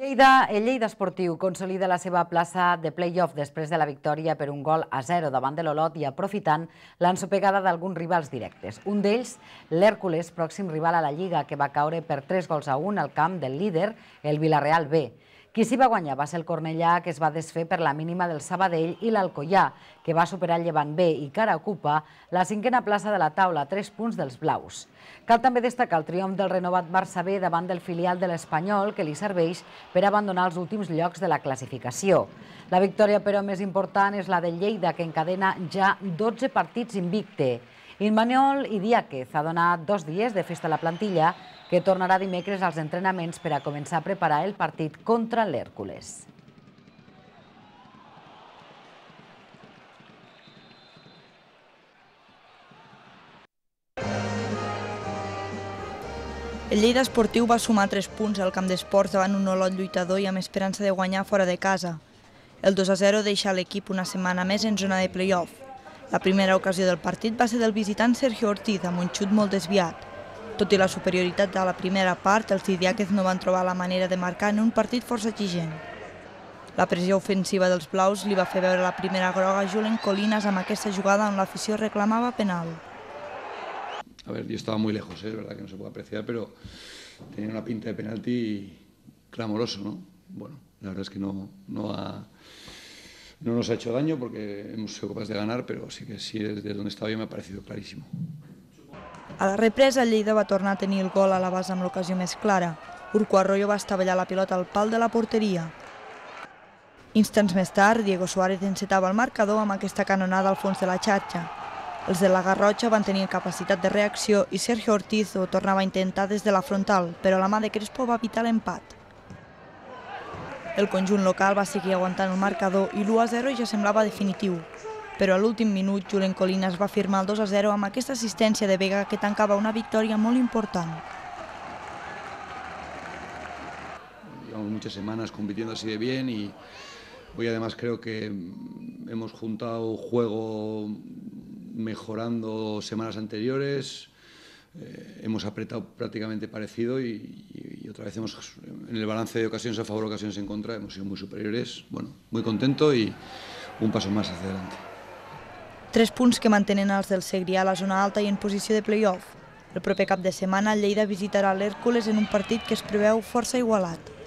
El Lleida Esportiu consolida la seva plaça de play-off després de la victòria per 1-0 davant de l'Olot i aprofitant l'ensopegada d'alguns rivals directes. Un d'ells, l'Hèrcules, pròxim rival a la Lliga, que va caure per 3-1 al camp del líder, el Villarreal B. Qui s'hi va guanyar va ser el Cornellà, que es va desfer per la mínima del Sabadell, i l'Alcoià, que va superar el Llevant B i que ara ocupa la 5a plaça de la taula, 3 punts dels blaus. Cal també destacar el triomf del renovat Barça B davant del filial de l'Espanyol, que li serveix per abandonar els últims llocs de la classificació. La victòria, però, més important és la del Lleida, que encadena ja 12 partits invicte. Imanol Idiáquez ha donat 2 dies de festa a la plantilla, que tornarà dimecres als entrenaments per a començar a preparar el partit contra l'Hèrcules. El Lleida Esportiu va sumar 3 punts al camp d'esports davant un Olot lluitador i amb esperança de guanyar fora de casa. El 2-0 deixa l'equip una setmana més en zona de play-off. La primera ocasió del partit va ser del visitant Sergio Ortiz amb un xut molt desviat. Tot i la superioritat de la primera part, els Idiáquez no van trobar la manera de marcar en un partit força exigent. La pressió ofensiva dels blaus li va fer veure la primera groga a Julen Colinas amb aquesta jugada on l'afició reclamava penal. A ver, yo estaba muy lejos, es verdad que no se puede apreciar, pero tenía una pinta de penalti clamoroso, ¿no? Bueno, la verdad es que no nos ha hecho daño porque hemos sido capaces de ganar, pero sí que sí, desde donde estaba yo me ha parecido clarísimo. A la represa, el Lleida va tornar a tenir el gol a la base amb l'ocasió més clara. Urco Arroyo va estavellar la pilota al pal de la porteria. Instants més tard, Diego Suárez encetava el marcador amb aquesta canonada al fons de la xarxa. Els de la Garrotxa van tenir capacitat de reacció i Sergio Ortiz ho tornava a intentar des de la frontal, però la mà de Crespo va evitar l'empat. El conjunt local va seguir aguantant el marcador i l'1-0 ja semblava definitiu. Però a l'últim minut, Julen Colinas va firmar el 2-0 amb aquesta assistència de Vega que tancava una victòria molt important. Llevamos muchas semanas compitiendo así de bien y hoy además creo que hemos juntado juego mejorando semanas anteriores, hemos apretado prácticamente parecido y otra vez en el balance de ocasiones a favor, ocasiones en contra, hemos sido muy superiores. Bueno, muy contento y un paso más hacia adelante. 3 punts que mantenen els del Segrià a la zona alta i en posició de play-off. El proper cap de setmana, el Lleida visitarà l'Hèrcules en un partit que es preveu força igualat.